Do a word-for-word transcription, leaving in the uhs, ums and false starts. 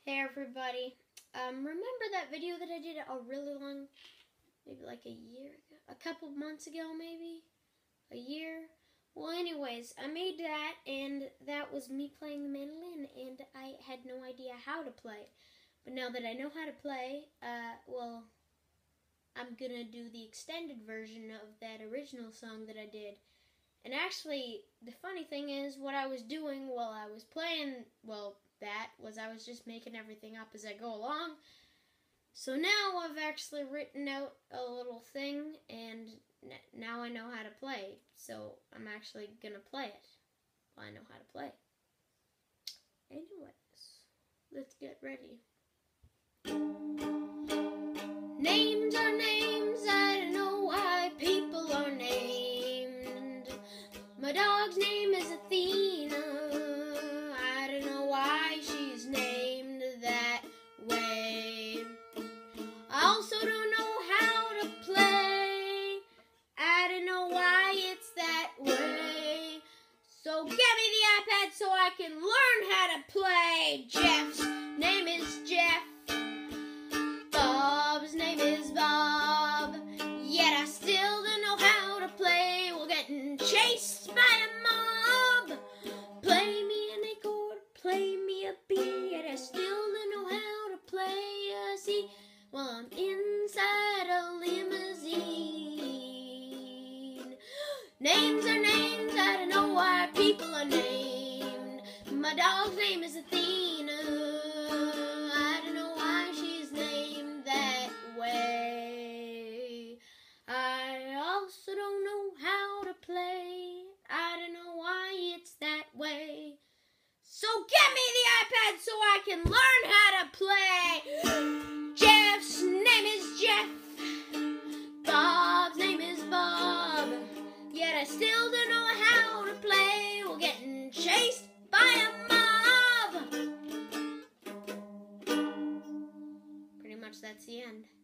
Hey everybody, um, remember that video that I did a really long, maybe like a year ago, a couple months ago maybe, a year? Well anyways, I made that and that was me playing the mandolin and I had no idea how to play. But now that I know how to play, uh, well, I'm gonna do the extended version of that original song that I did. And actually, the funny thing is, what I was doing while I was playing, well, that was I was just making everything up as I go along. So now I've actually written out a little thing, and now I know how to play. So I'm actually gonna play it. Well, I know how to play. Anyways, let's get ready. Names are names, I don't know why people are named. My dog's name is Athena, I don't know why she's named that way. I also don't know how to play, I don't know why it's that way. So get me the iPad so I can learn how to play. Jeff's name is Jeff, Bob's name is Bob, yet I still don't know how to play. We're getting chased by a mob. Play me an A chord, play me a B, yet I still don't know how to play a C. Well, I'm inside a limousine. Names are names, I don't know why people are named. My dog's name is Athena, I don't know why she's named that way. I also don't know how to play, I don't know why it's that way. So get me the iPad so I can learn how to play. Jeff's name is Jeff, Bob's name is Bob, yet I still don't know how to play. We're getting chased by a mob. Pretty much that's the end.